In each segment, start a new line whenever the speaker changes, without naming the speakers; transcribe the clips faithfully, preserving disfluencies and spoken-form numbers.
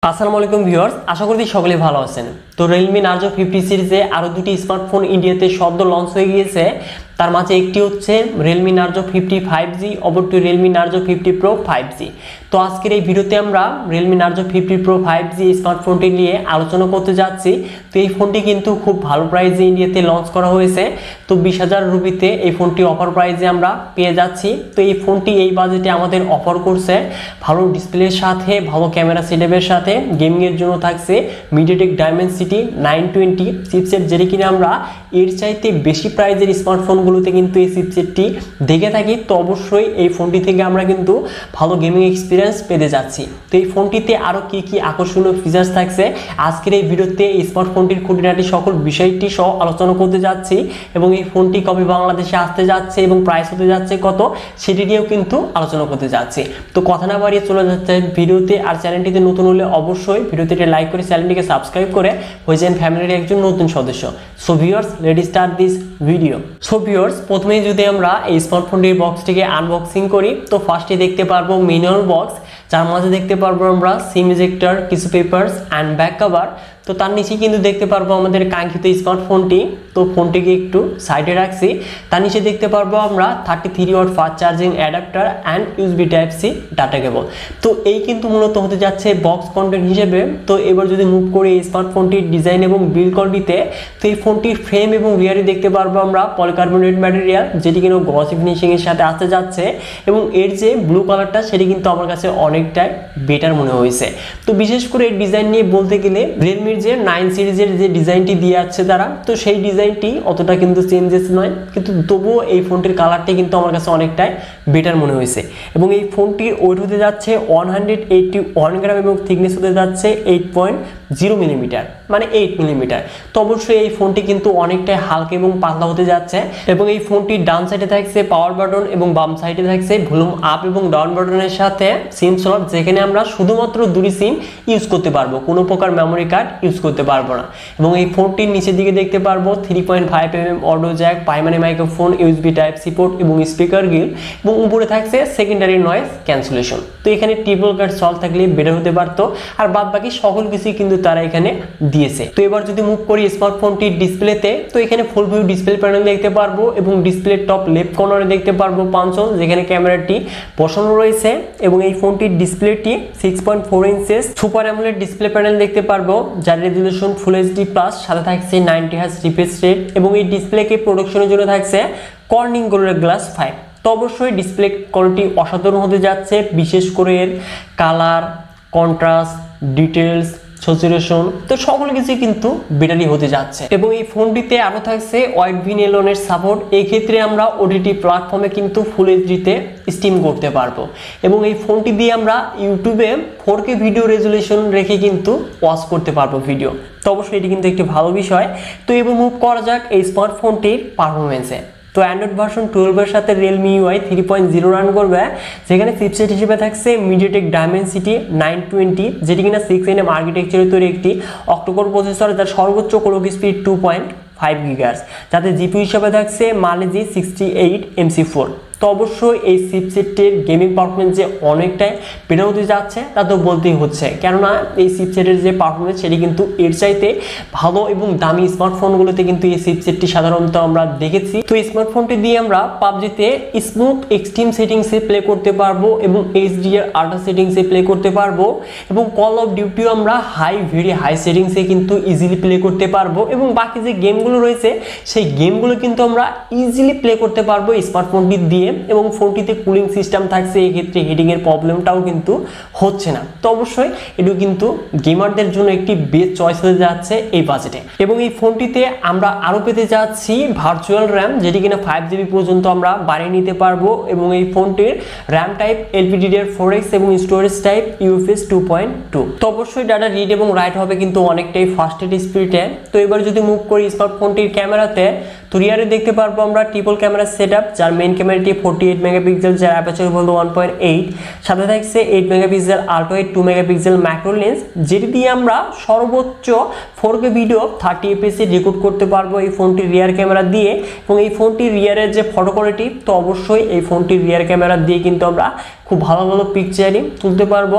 আসসালামু আলাইকুম ভিউয়ার্স, আশা করি সকলে ভালো আছেন। তো Realme Narzo ফিফটি সিরিজে আরো দুটি স্মার্টফোন ইন্ডিয়াতে সদ্য লঞ্চ হয়ে গিয়েছে। তার মাঝে একটি হচ্ছে Realme Narzo fifty five G, অপরটি Realme Narzo fifty Pro five G. তো আজকের এই ভিডিওতে আমরা Realme Narzo fifty Pro five G স্মার্টফোনটি নিয়ে আলোচনা করতে যাচ্ছি। তো এই ফোনটি কিন্তু খুব ভালো প্রাইসে ইন্ডিয়াতে লঞ্চ করা হয়েছে। তো বিশ হাজার রুপিতে এই ফোনটি অফার প্রাইসে আমরা পেয়ে যাচ্ছি। তো এই ফোনটি এই বাজেটে আমাদের অফার করছে ভালো ডিসপ্লের সাথে, ভালো ক্যামেরা সেটআপের সাথে। গেমিং এর জন্য থাকছে MediaTek Dimensity nine twenty chipset, যেটি কিনা আমরা এর চাইতে বেশি প্রাইজের স্মার্টফোনগুলোতে কিন্তু এই চিপসেটটি দেখে থাকি। তো অবশ্যই এই ফোনটি থেকে আমরা কিন্তু ভালো গেমিং এক্সপিরিয়েন্স পেতে যাচ্ছি। তো এই ফোনটিতে আরো কি কি আকর্ষণীয় ফিচার্স থাকছে আজকের এই ভিডিওতে এই স্মার্টফোনটির খুঁটিনাটি সকল বিষয়টি সহ আলোচনা করতে যাচ্ছি, এবং এই ফোনটি কবে বাংলাদেশে আসতে যাচ্ছে এবং প্রাইস হতে যাচ্ছে কত সেটি নিয়েও কিন্তু আলোচনা করতে যাচ্ছি। তো কথা না বাড়িয়ে চলে যাচ্ছে ভিডিওতে। আর চ্যানেলটিতে নতুন হলে অবশ্যই ভিডিওতে লাইক করে চ্যানেলটিকে সাবস্ক্রাইব করে হয়ে যান ফ্যামিলির একজন নতুন সদস্য। So viewers, let's start this video. So viewers, প্রথমেই যদি আমরা এই স্মার্টফোনটির বক্সটিকে আনবক্সিং করি, তো ফার্স্টে দেখতে পারবো ম্যানুয়াল বক্স, যার মাঝে দেখতে পারবো আমরা সিম ইজেক্টর, কিছু পেপারস অ্যান্ড ব্যাক কভার। তো তার নিচে কিন্তু দেখতে পারবো আমাদের কাঙ্ক্ষিত স্মার্টফোনটি। তো ফোনটিকে একটু সাইডে রাখছি। তার নিচে দেখতে পারবো আমরা thirty three watt fast charging adapter and USB type C data cable. তো এই কিন্তু মূলত হতে যাচ্ছে বক্স কন্টেন্ট হিসেবে। তো এবার যদি মুভ করি এই স্মার্টফোনটির ডিজাইন এবং বিল্ড কোয়ালিটিতে, তো এই ফোনটির ফ্রেম এবং রিয়ারে দেখতে পারবো আমরা পলিকার্বনেট ম্যাটেরিয়াল, যেটি কিন্তু গ্লসি ফিনিশিং এর সাথে আসতে যাচ্ছে, এবং এর যে ব্লু কালারটা সেটি কিন্তু আমার কাছে অনেকটাই বেটার মনে হয়েছে। তো বিশেষ করে এই ডিজাইন নিয়ে বলতে গেলে রিয়েলমি যে নাইন সিরিজের যে ডিজাইনটি দিয়ে আছে তারা, তো সেই ডিজাইনটি অতটা কিন্তু চেঞ্জেস নয়, কিন্তু তবুও এই ফোনটির কালারটি কিন্তু আমার কাছে অনেকটাই বেটার মনে হয়েছে। এবং এই ফোনটির ওয়েট হতে যাচ্ছে one hundred eighty one gram এবং থিকনেস হতে যাচ্ছে এইট পয়েন্ট জিরো মিলিমিটার, মানে এইট মিলিমিটার। তো অবশ্যই এই ফোনটি কিন্তু অনেকটাই হালকা এবং পাতলা হতে যাচ্ছে। এবং এই ফোনটির ডান সাইডে থাকছে পাওয়ার বাটন এবং বাম সাইডে থাকছে ভলিউম আপ এবং ডাউন বাটনের সাথে সিম স্লট, যেখানে আমরা শুধুমাত্র দুটি সিম ইউজ করতে পারবো, কোনো প্রকার মেমোরি কার্ড ইউজ করতে পারবো না। এবং এই ফোনটির নিচের দিকে দেখতে পারবো three point five M M audio jack, primary microphone, USB type C port এবং স্পিকার গ্রিল, এবং উপরে থাকছে সেকেন্ডারি নয়েজ ক্যান্সেলেশন। তো এখানে ট্রিপল কাট সলভ থাকলে বেটার হতে পারতো, আর বাদ বাকি সকল কিছুই কিন্তু তারা এখানে দিয়েছে। তো এবার যদি মুভ করি স্মার্টফোনটির ডিসপ্লেতে, তো এখানে ফুল ভিউ ডিসপ্লে প্যানেল দেখতে পারবো, এবং ডিসপ্লে টপ লেফট কর্নারে দেখতে পারবো পাঁচ হোল, যেখানে ক্যামেরাটি বসানো রয়েছে। এবং এই ফোনটির ডিসপ্লেটি six point four inches super AMOLED display panel দেখতে পারবো, যার রেজুলেশন ফুল এইচডি প্লাস, সাথে থাকছে নাইনটি হার্জ রিফ্রেশ রেট, এবং এই ডিসপ্লেকে প্রোডাকশনের জন্য থাকছে কর্নিং গোরিলা গ্লাস ফাইভ। তো অবশ্যই ডিসপ্লে কোয়ালিটি অসাধারণ হতে যাচ্ছে, বিশেষ করে এর কালার, কন্ট্রাস্ট, ডিটেলস, স্যাচুরেশন, তো সকল কিছু কিন্তু বেটারই হতে যাচ্ছে। এবং এই ফোনটিতে আরো থাকছে ওয়াইড ভিএলএন সাপোর্ট। এই ক্ষেত্রে আমরা ওটিটি প্ল্যাটফর্মে কিন্তু ফুল এইচডিতে স্ট্রিম করতে পারবো, এবং এই ফোনটি দিয়ে আমরা ইউটিউবে ফোর কে ভিডিও রেজুলেশন রেখে কিন্তু ওয়াচ করতে পারবো ভিডিও। তো অবশ্যই এটি কিন্তু একটি ভালো বিষয়। তো এবার মুভ করা যাক এই স্মার্টফোনটির পারফরমেন্সে। তো অ্যান্ড্রয়েড ভার্সন টুয়েলভের সাথে Realme UI three point zero run করবে, যেখানে চিপসেট হিসেবে থাকছে MediaTek Dimensity নাইন টোয়েন্টি, যেটি কিনা সিক্স এন এম আর্কিটেকচারে তৈরি একটি অক্টোকোর প্রসেসর, যার সর্বোচ্চ clock speed two point five gigahertz, যাতে জিপি হিসেবে থাকছে Mali G sixty eight M C four. তো অবশ্যই এই চিপসেটের গেমিং পারফরমেন্স যে অনেকটাই বেটার হতে যাচ্ছে তা তো বলতেই হচ্ছে, কেননা এই চিপসেটের যে পারফরমেন্স সেটি কিন্তু এর চাইতে ভালো, এবং দামি স্মার্টফোনগুলোতে কিন্তু এই চিপসেটটি সাধারণত আমরা দেখেছি। তো এই স্মার্টফোনটি দিয়ে আমরা পাবজিতে স্মুথ এক্সট্রিম সেটিংসে প্লে করতে পারবো, এবং এইচডিআর আল্ট্রা সেটিংসে প্লে করতে পারবো, এবং কল অফ ডিউটিও আমরা হাই ভেরি হাই সেটিংসে কিন্তু ইজিলি প্লে করতে পারবো, এবং বাকি যে গেমগুলো রয়েছে সেই গেমগুলো কিন্তু আমরা ইজিলি প্লে করতে পারবো স্মার্টফোনটি দিয়ে। এবং ফোনটিতে কুলিং সিস্টেম থাকছে, এই ক্ষেত্রে হিটিং এর প্রবলেমটাও কিন্তু হচ্ছে না। তো অবশ্যই এটি কিন্তু গেমারদের জন্য একটি বেস্ট চয়েস হতে যাচ্ছে এই বাজেটে। এবং এই ফোনটিতে আমরা আরো পেতে যাচ্ছি ভার্চুয়াল র্যাম, যেটি কিনা ফাইভ জিবি পর্যন্ত আমরা বাড়িয়ে নিতে পারবো, এবং এই ফোনটির RAM type LPDDR four X এবং storage type UFS two point two. তো অবশ্যই ডাটা রিড এবং রাইট হবে কিন্তু অনেকটাই ফাস্টেড স্পিডে। তো এবার যদি মুভ করি স্মার্টফোনটির ক্যামেরাতে, তো রিয়ারে দেখতে পারবো আমরা ট্রিপল ক্যামেরা সেটআপ, যার মেইন ক্যামেরাটি ফোর্টি এইট মেগাপিক্সেল, যার অ্যাপারচার বলতে ওয়ান পয়েন্ট এইট, সাথে থাকছে eight megapixel ultra eight two megapixel macro lens, যেটি দিয়ে আমরা সর্বোচ্চ four K video thirty FPS এ রেকর্ড করতে পারবো এই ফোনটির রিয়ার ক্যামেরা দিয়ে। এবং এই ফোনটির রিয়ারের যে ফটো কোয়ালিটি, তো অবশ্যই এই ফোনটির রিয়ার ক্যামেরা দিয়ে কিন্তু আমরা খুব ভালো ভালো পিকচারই তুলতে পারবো।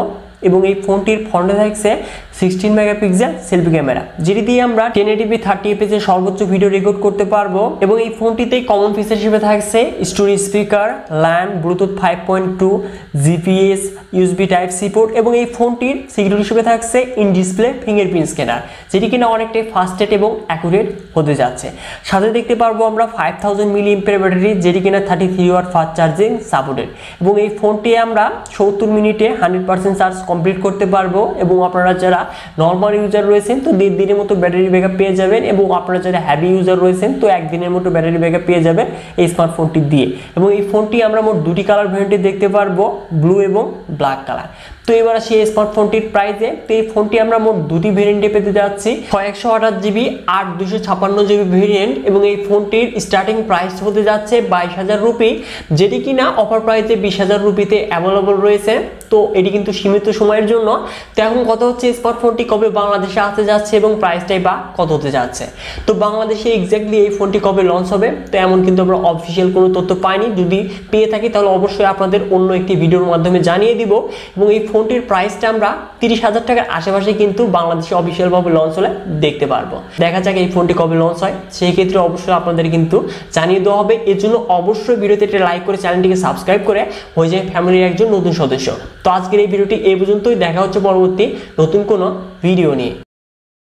এবং এই ফোনটির ফ্রন্টে থাকছে সিক্সটিন মেগাপিক্সেল সেলফি ক্যামেরা, যেটি দিয়ে আমরা ten eighty P thirty FPS এর সর্বোচ্চ ভিডিও রেকর্ড করতে পারবো। এবং এই ফোনটিতে কমন ফিচার হিসেবে থাকছে storage speaker, LAN, Bluetooth five point two, GPS, USB type C port এবং এই ফোনটির সিকিউরিটি হিসেবে থাকছে ইন ডিসপ্লে ফিঙ্গারপ্রিন্ট স্ক্যানার, যেটি কিনা অনেকটাই ফাস্টেড এবং অ্যাকুরেট হতে যাচ্ছে। সাথে দেখতে পারবো আমরা five thousand milli ampere battery, যেটি কিনা thirty three watt fast charging supported. এবং এই ফোনটি আমরা সত্তর মিনিটে হান্ড্রেড পার্সেন্ট চার্জ কমপ্লিট করতে পারবো। এবং আপনারা যারা নর্মাল ইউজার রয়েছেন তো দেড় দিনের মতো ব্যাটারি ব্যাকআপ পেয়ে যাবেন, এবং আপনারা যারা হ্যাভি ইউজার রয়েছেন তো একদিনের মতো ব্যাটারি ব্যাকআপ পেয়ে যাবেন এই স্মার্টফোনটি দিয়ে। এবং এই ফোনটি আমরা মোট দুটি কালার ভ্যারিয়েন্টে দেখতে পারবো, ব্লু এবং ব্ল্যাক কালার। তো এবার আসি এই স্মার্টফোনটির প্রাইসে। তো এই ফোনটি আমরা মোট দুটি ভেরিয়েন্টে পেতে যাচ্ছি, ছয় একশো আঠাশ জিবি আর দুশো ছাপ্পান্ন জিবি ভেরিয়েন্ট। এবং এই ফোনটির স্টার্টিং প্রাইস হতে যাচ্ছে বাইশ হাজার রুপি, যেটি কিনা অফার প্রাইসে বিশ হাজার রুপিতে অ্যাভেলেবল রয়েছে। তো এটি কিন্তু সীমিত সময়ের জন্য। তো এখন কত হচ্ছে স্মার্টফোনটি কবে বাংলাদেশে আসতে যাচ্ছে এবং প্রাইসটাই বা কত হতে যাচ্ছে। তো বাংলাদেশে এক্স্যাক্টলি এই ফোনটি কবে লঞ্চ হবে তো এমন কিন্তু আমরা অফিসিয়াল কোনো তথ্য পাইনি, যদি পেয়ে থাকি তাহলে অবশ্যই আপনাদের অন্য একটি ভিডিওর মাধ্যমে জানিয়ে দিব। এবং এই ফোনটির প্রাইসটা আমরা তিরিশ হাজার টাকার আশেপাশে কিন্তু বাংলাদেশে অফিসিয়ালভাবে লঞ্চ হলে দেখতে পারবো। দেখা যাক এই ফোনটি কবে লঞ্চ হয়, সেই ক্ষেত্রে অবশ্যই আপনাদের কিন্তু জানিয়ে দেওয়া হবে। এর জন্য অবশ্যই ভিডিওতে একটা লাইক করে চ্যানেলটিকে সাবস্ক্রাইব করে হয়ে যায় ফ্যামিলির একজন নতুন সদস্য। তো আজকের এই ভিডিওটি এই পর্যন্তই, দেখা হচ্ছে পরবর্তী নতুন কোনো ভিডিও নিয়ে।